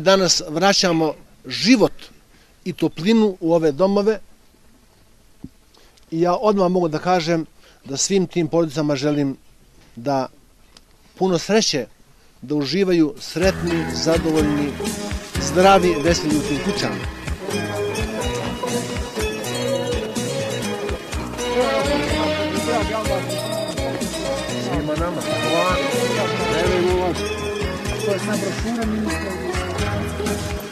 danas vraćamo život i toplinu u ove domove. I ja odmah mogu da kažem da svim tim porodicama želim da puno sreće, da uživaju sretni, zadovoljni, zdravi, veseli u tim kućama. Svima nama. Hvala. To je sa brošura ministra.